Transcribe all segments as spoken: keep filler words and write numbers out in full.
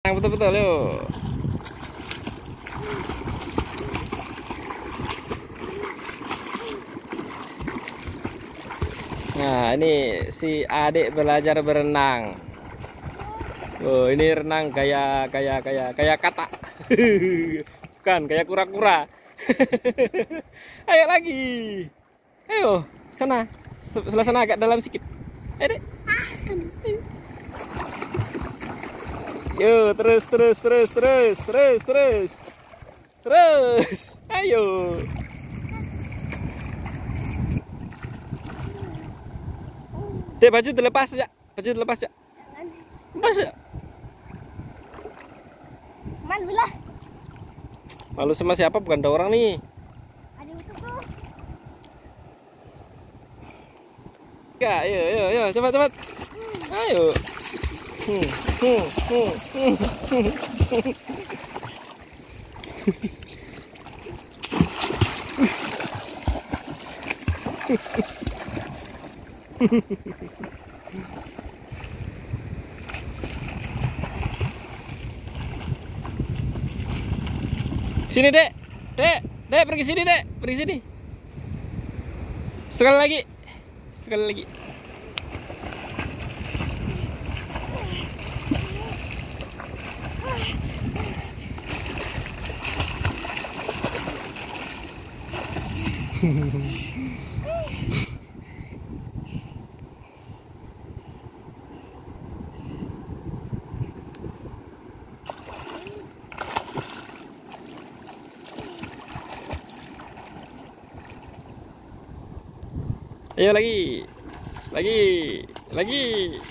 betul-betul yuk. Nah, ini si adik belajar berenang. Oh, ini renang kayak kayak kayak kayak katak. Bukan, kayak kura-kura. Ayo lagi. Ayo, sana. Sebelah sana agak dalam sedikit. Ayo, Dek. Yo, terus terus terus terus terus terus. Terus. Ayo. Dek, baju dilepas ya. Baju dilepas ya. Lepas ya. Malu lah. Malu sama siapa? Bukan ada orang nih. Ada itu tuh. Ya, ayo, ayo, ayo, cepat, cepat. Ayo. Hmm, hmm, hmm, hmm, hmm. Sini, Dek. Dek, Dek, pergi sini, Dek. Pergi sini. Sekali lagi. Sekali lagi. Ayo lagi. Lagi. Lagi.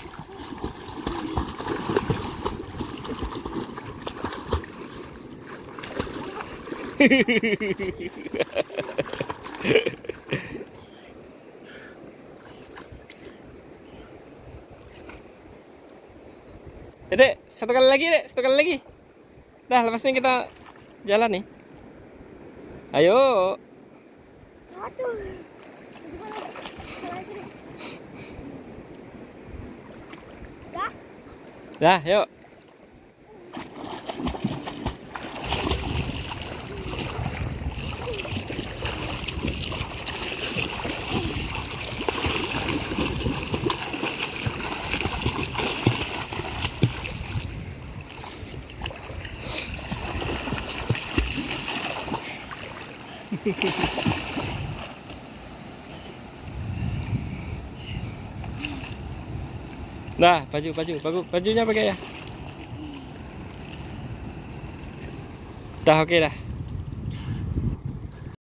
Ya, Dek, satu kali lagi, Dek, satu kali lagi. Dah, lepas ini kita jalan nih. Ayo. Aduh. Dah, yuk. Nah, baju, baju, baju, bajunya pakai ya. Dah, oke dah.